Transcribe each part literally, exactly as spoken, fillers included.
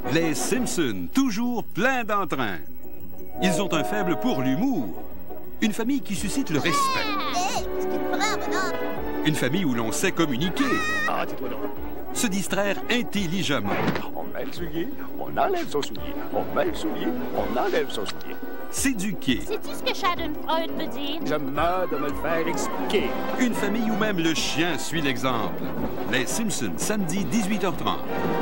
Les Simpsons, toujours pleins d'entrain. Ils ont un faible pour l'humour. Une famille qui suscite le respect. Une famille où l'on sait communiquer. Ah, tais-toi donc. Se distraire intelligemment. On met le soulier, on enlève son soulier. On met le soulier, on enlève son soulier. S'éduquer. Sais-tu ce que Schadenfreude veut dire? Je meurs de me le faire expliquer. Une famille où même le chien suit l'exemple. Les Simpsons, samedi dix-huit heures trente.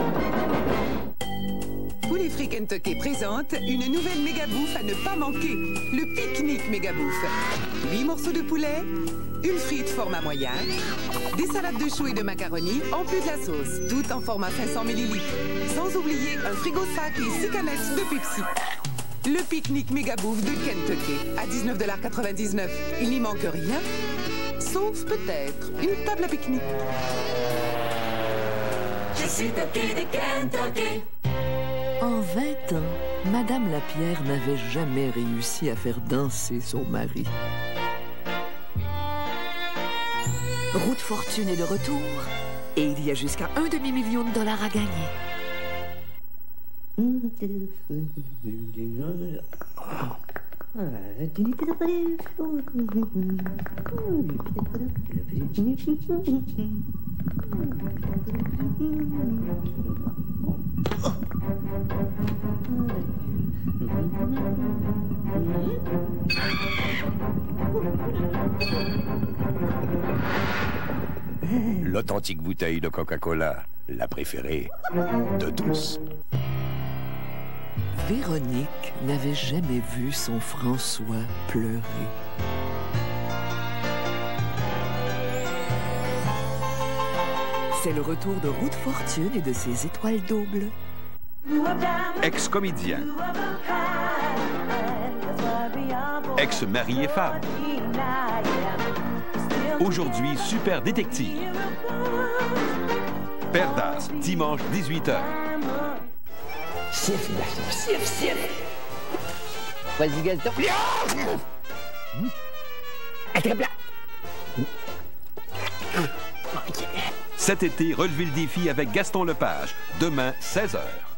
Poulet Frit Kentucky présente une nouvelle méga bouffe à ne pas manquer. Le pique-nique méga bouffe. huit morceaux de poulet, une frite format moyen, des salades de choux et de macaroni en plus de la sauce, tout en format cinq cents millilitres. Sans oublier un frigo sac et six canettes de Pepsi. Le pique-nique méga bouffe de Kentucky à dix-neuf dollars quatre-vingt-dix-neuf. Il n'y manque rien, sauf peut-être une table à pique-nique. Je suis Toki de Kentucky. En vingt ans, Madame Lapierre n'avait jamais réussi à faire danser son mari. Route Fortune est de retour et il y a jusqu'à un demi-million de dollars à gagner. L'authentique bouteille de Coca-Cola, la préférée de tous. Véronique n'avait jamais vu son François pleurer. C'est le retour de Route Fortune et de ses étoiles doubles. Ex-comédien. Ex-mari et femme. Aujourd'hui, super détective. Père d'As, dimanche dix-huit heures. Siffle, Gaston, siffle, siffle. Vas-y, Gaston. Mmh. Attrape-la. Cet été, relevez le défi avec Gaston Lepage. Demain, seize heures.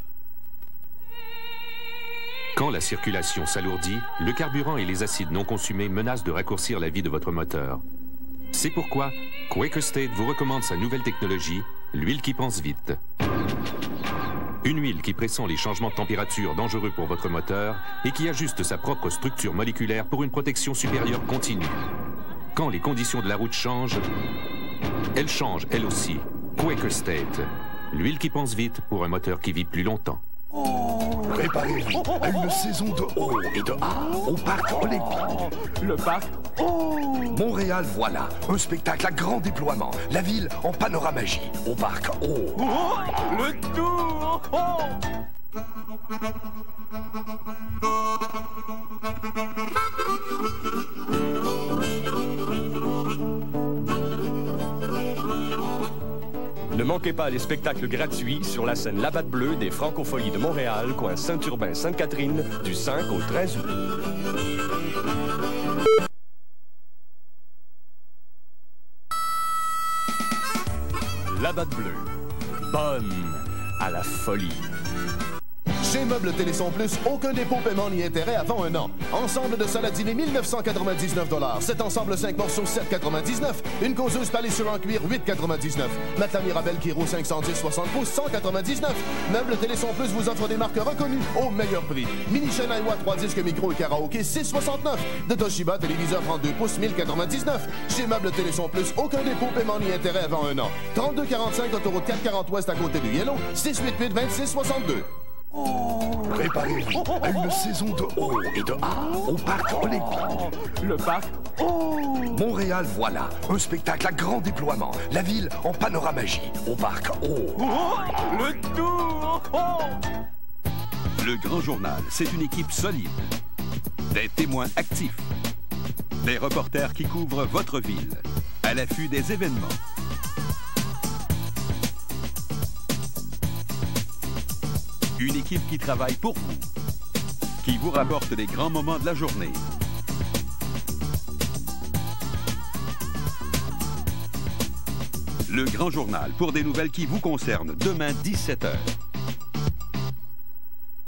Quand la circulation s'alourdit, le carburant et les acides non consumés menacent de raccourcir la vie de votre moteur. C'est pourquoi Quaker State vous recommande sa nouvelle technologie, l'huile qui pense vite. Une huile qui pressent les changements de température dangereux pour votre moteur et qui ajuste sa propre structure moléculaire pour une protection supérieure continue. Quand les conditions de la route changent, elle change elle aussi. Quaker State, l'huile qui pense vite pour un moteur qui vit plus longtemps. Préparez-vous à une saison de haut et de A au Parc Olympique. Le parc Oh! Montréal, voilà, un spectacle à grand déploiement. La ville en panoramagie au Parc O. Oh! Le tour oh! Ne manquez pas les spectacles gratuits sur la scène La Batte Bleue des Francopholies de Montréal, coin Saint-Urbain-Sainte-Catherine, du cinq au treize août. La Batte Bleue, bonne à la folie. Chez Meubles Téléson Plus, aucun dépôt, paiement ni intérêt avant un an. Ensemble de saladinés, mille neuf cent quatre-vingt-dix-neuf dollars. Cet ensemble cinq morceaux, sept quatre-vingt-dix-neuf. Une causeuse palissure en cuir, huit quatre-vingt-dix-neuf. Matelas Mirabel Kiro cinq cent dix soixante pouces, cent quatre-vingt-dix-neuf. Meubles Téléson Plus vous offre des marques reconnues au meilleur prix. Mini chaîne Aiwa, trois disques micro et karaoké, six soixante-neuf. De Toshiba, téléviseur trente-deux pouces, mille quatre-vingt-dix-neuf. Chez Meubles Téléson Plus, aucun dépôt, paiement ni intérêt avant un an. trente-deux quarante-cinq, autoroute quatre cent quarante ouest à côté du Yellow, six huit huit, vingt-six soixante-deux. Préparez-vous à une saison de haut et de A au Parc Olympique. Le parc oh! Montréal, voilà, un spectacle à grand déploiement. La ville en panoramagie au Parc O. Oh! Le tour oh! Le Grand Journal, c'est une équipe solide. Des témoins actifs. Des reporters qui couvrent votre ville. À l'affût des événements. Une équipe qui travaille pour vous, qui vous rapporte les grands moments de la journée. Le Grand Journal pour des nouvelles qui vous concernent demain dix-sept heures.